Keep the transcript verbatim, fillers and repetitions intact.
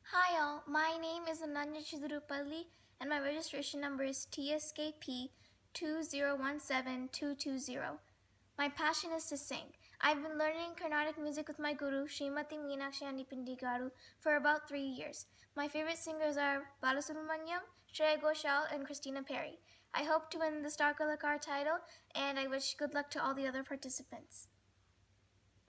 Hi all, my name is Ananya Chidurupalli and my registration number is T S K P two zero one seven two two zero. My passion is to sing. I've been learning Carnatic music with my guru, Srimati Meenakshi Garu, for about three years. My favorite singers are Balasubramanyam, Shreya Ghoshal, and Christina Perry. I hope to win the Star Kalakaar title, and I wish good luck to all the other participants.